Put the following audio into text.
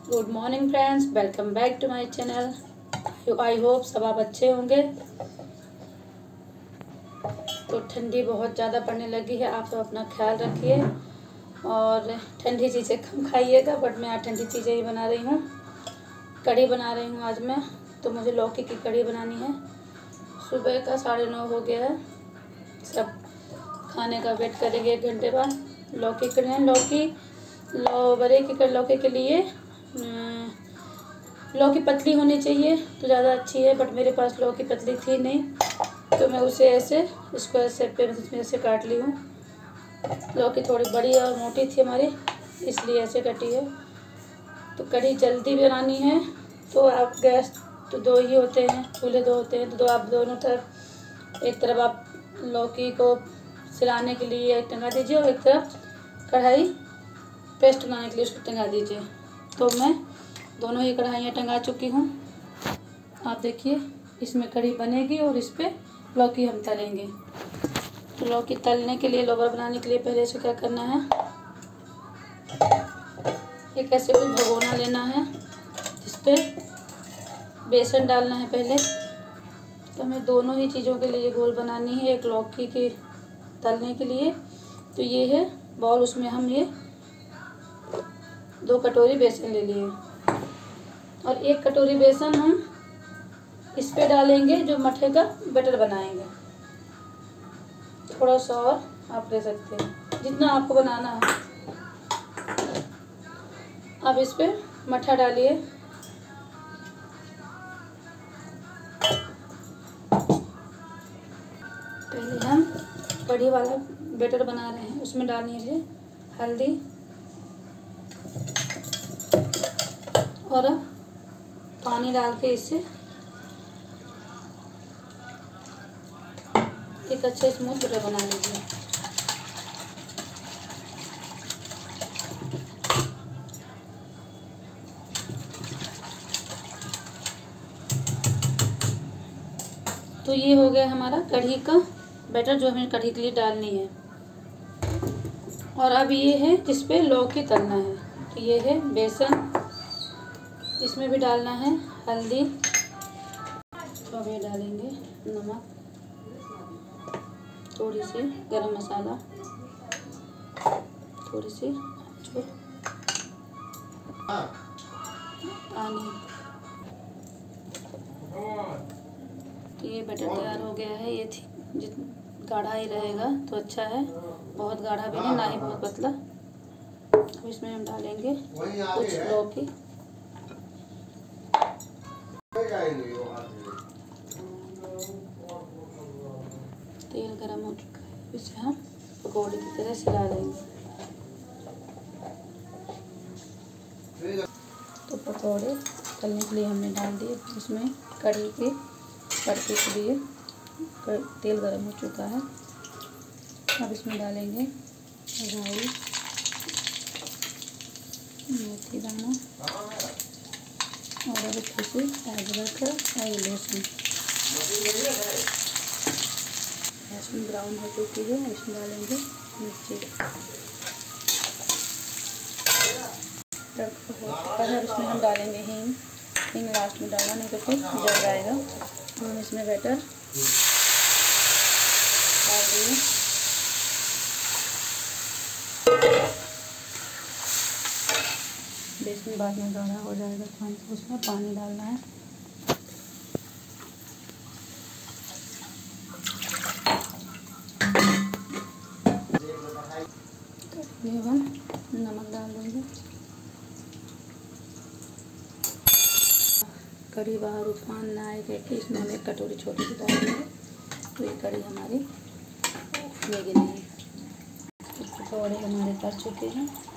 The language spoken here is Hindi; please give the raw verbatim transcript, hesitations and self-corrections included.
Good morning friends, welcome back to my channel. I hope सब आप अच्छे होंगे। तो ठंडी बहुत ज़्यादा पड़ने लगी है, आप सब अपना ख्याल रखिए और ठंडी चीज़ें कम खाइएगा। बट मैं आज ठंडी चीज़ें ही बना रही हूँ। कढ़ी बना रही हूँ आज मैं। तो मुझे लौकी की कढ़ी बनानी है। सुबह का साढ़े नौ हो गया है, सब खाने का वेट करेंगे एक घंटे बाद। लौकी करें लौकी लो बड़े की लौकी के लिए लौकी पतली होनी चाहिए तो ज़्यादा अच्छी है। बट मेरे पास लौकी पतली थी नहीं, तो मैं उसे ऐसे स्क्वायर शेप पे में ऐसे काट ली हूँ। लौकी थोड़ी बड़ी और मोटी थी हमारी, इसलिए ऐसे कटी है। तो कढ़ी जल्दी बनानी है तो आप गैस तो दो ही होते हैं, चूल्हे दो होते हैं, तो दो आप दोनों तरफ, एक तरफ आप लौकी को सिलाने के लिए टंगा दीजिए और एक तरफ कढ़ाई पेस्ट बनाने के लिए उसको टंगा दीजिए। तो मैं दोनों ही कढ़ाइयाँ टंगा चुकी हूँ। आप देखिए, इसमें कढ़ी बनेगी और इस पर लौकी हम तलेंगे। तो लौकी तलने के लिए, लोबर बनाने के लिए पहले से क्या करना है, एक ऐसे कोई भगोना लेना है जिस पर बेसन डालना है पहले। तो हमें दोनों ही चीज़ों के लिए गोल बनानी है, एक लौकी के तलने के लिए। तो ये है बॉल, उसमें हम ये दो कटोरी बेसन ले लिए और एक कटोरी बेसन हम इस पे डालेंगे जो मठे का बैटर बनाएंगे। थोड़ा सा और आप ले सकते हैं, जितना आपको बनाना है। अब इस पे मठा डालिए। पहले हम कढ़ी वाला बैटर बना रहे हैं, उसमें डाल लीजिए हल्दी और पानी डाल के इससे एक अच्छे स्मूथ बैटर बना लीजिए। तो ये हो गया हमारा कढ़ी का बैटर जो हमें कढ़ी के लिए डालनी है। और अब ये है जिस पे लौकी तलना है। तो ये है बेसन, इसमें भी डालना है हल्दी, तो अब ये डालेंगे नमक, थोड़ी सी गरम मसाला, थोड़ी सी पानी। तो ये बैटर तैयार हो गया है। ये थी जित गाढ़ा ही रहेगा तो अच्छा है, बहुत गाढ़ा भी नहीं, ना ही बहुत पतला। अब इसमें हम डालेंगे कुछ लौकी, तेल गरम हो चुका है, इसे हम पकौड़े की तरह सिला लेंगे। तो पकौड़े तलने के लिए हमने डाल दिए, इसमें कढ़ी के तड़के के लिए तेल गरम हो चुका है। अब इसमें डालेंगे राई, मेथी दाना और थोड़ी सी अदरक और लहसुन। लहसुन ब्राउन हो चुकी है, इसमें डालेंगे मिर्ची। तड़का हो चुका है, इसमें हम डालेंगे हींग। हींग लास्ट में डालना, नहीं तो फिर जल जाएगा। तो हम इसमें बैटर डाल दिए। बेसन बाद में गाढ़ा हो जाएगा तो हम उसमें पानी डालना है। हम नमक डाल देंगे। कढ़ी बाहर उफान ना आए करके इसमें हम एक कटोरी छोटी सी डाल देंगे, तो ये कढ़ी हमारी उफलेगी नहीं। पकौड़े हमारे तल चुके हैं।